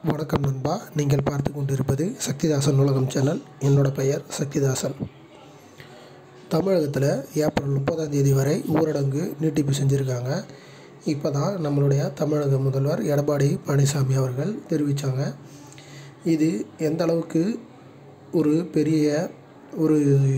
வணக்கம் நண்பா, நீங்கள் பார்த்து கொண்டிருப்பது சக்திதாசன் நூலகம் சேனல். என்னோட பெயர் சக்திதாசன். தமிழகத்தில் ஏப்ரல் 30 வரை ஊரடங்கு நீட்டிப்பு செஞ்சுருக்காங்க. இப்போ தான் நம்மளுடைய தமிழக முதல்வர் எடப்பாடி பழனிசாமி அவர்கள் தெரிவித்தாங்க. இது எந்த அளவுக்கு ஒரு பெரிய ஒரு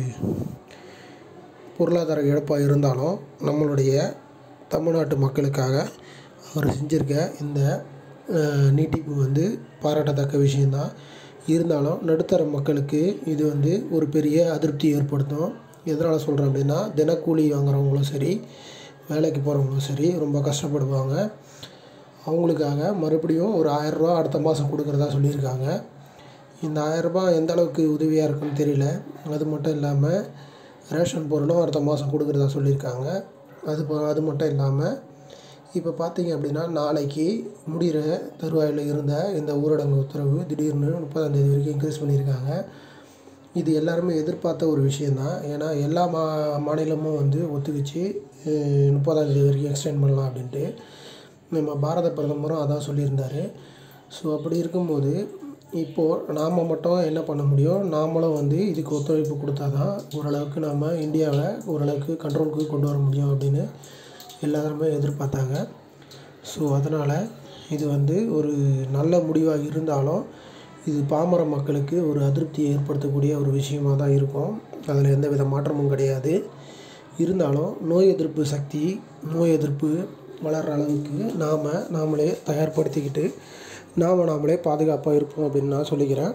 பொருளாதார இழப்பாக இருந்தாலும் நம்மளுடைய தமிழ்நாட்டு மக்களுக்காக அவர் செஞ்சுருக்க இந்த நீட்டிப்பு பாராட்டத்தக்க விஷயந்தான். இருந்தாலும் நடுத்தர மக்களுக்கு இது ஒரு பெரிய அதிருப்தி ஏற்படுத்தும். எதனால் சொல்கிறேன் அப்படின்னா, தினக்கூலி வாங்குறவங்களும் சரி, வேலைக்கு போகிறவங்களும் சரி ரொம்ப கஷ்டப்படுவாங்க. அவங்களுக்காக மறுபடியும் ஒரு 1000 ரூபா அடுத்த மாதம் கொடுக்குறதா சொல்லியிருக்காங்க. இந்த 1000 ரூபா எந்த அளவுக்கு உதவியாக இருக்குன்னு தெரியல. அது மட்டும் இல்லாமல் ரேஷன் பொருளும் அடுத்த மாதம் கொடுக்குறதா சொல்லியிருக்காங்க. அது மட்டும் இல்லாமல் இப்போ பார்த்தீங்க அப்படின்னா, நாளைக்கு முடிகிற தருவாயில் இருந்த இந்த ஊரடங்கு உத்தரவு திடீர்னு 30 வரைக்கும் இன்க்ரீஸ் பண்ணியிருக்காங்க. இது எல்லாருமே எதிர்பார்த்த ஒரு விஷயந்தான். ஏன்னா எல்லா மாநிலமும் ஒத்துக்கிச்சு 30 வரைக்கும் எக்ஸ்டெண்ட் பண்ணலாம் அப்படின்ட்டு. நம்ம பாரத பிரதமரும் அதான் சொல்லியிருந்தார். ஸோ அப்படி இருக்கும்போது இப்போது நாம் மட்டும் என்ன பண்ண முடியும்? நாமளும் இதுக்கு ஒத்துழைப்பு கொடுத்தா தான் ஓரளவுக்கு நாம் இந்தியாவை ஓரளவுக்கு கண்ட்ரோலுக்கு கொண்டு வர முடியும் அப்படின்னு எல்லாருமே எதிர்பார்த்தாங்க. ஸோ அதனால் இது ஒரு நல்ல முடிவாக இருந்தாலும் இது பாமர மக்களுக்கு ஒரு அதிருப்தியை ஏற்படுத்தக்கூடிய ஒரு விஷயமாக தான் இருக்கும். அதில் எந்தவித மாற்றமும் கிடையாது. இருந்தாலும் நோய் எதிர்ப்பு வளர்கிற அளவுக்கு நாமளே தயார்படுத்திக்கிட்டு நாமளே பாதுகாப்பாக இருப்போம் அப்படின்னு நான் சொல்லிக்கிறேன்.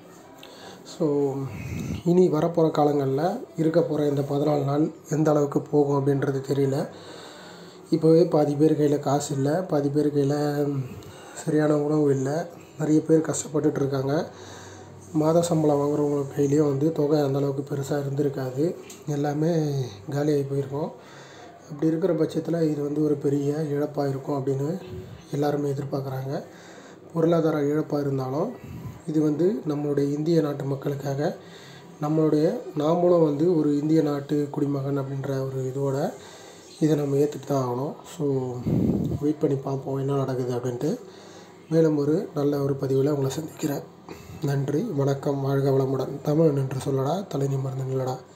ஸோ இனி வரப்போகிற காலங்களில் இருக்க போகிற இந்த 14 நாள் எந்த அளவுக்கு போகும் அப்படின்றது தெரியல. இப்போவே பாதி பேர் கையில் காசு இல்லை, பாதி பேர் கையில் சரியான உணவு இல்லை. நிறைய பேர் கஷ்டப்பட்டுட்டு இருக்காங்க. மாத சம்பளம் வாங்குறவங்க கையிலையும் தொகை அந்தளவுக்கு பெருசாக இருந்திருக்காது. எல்லாமே காலியாகி போயிருக்கோம். அப்படி இருக்கிற பட்சத்தில் இது ஒரு பெரிய இழப்பாக இருக்கும் அப்படின்னு எல்லாருமே எதிர்பார்க்குறாங்க. பொருளாதார இழப்பாக இருந்தாலும் இது நம்மளுடைய இந்திய நாட்டு மக்களுக்காக நாமளும் ஒரு இந்திய நாட்டு குடிமகன் அப்படின்ற ஒரு இதை நம்ம ஏற்றுட்டு தான் ஆகணும். ஸோ வெயிட் பண்ணி பார்ப்போம் என்ன நடக்குது அப்படின்ட்டு. மேலும் ஒரு நல்ல ஒரு பதிவில் உங்களை சந்திக்கிறேன். நன்றி, வணக்கம், வாழ்க வளமுடன். தமிழன் என்று சொல்லடா, தலை நிமிர்ந்து நில்லடா.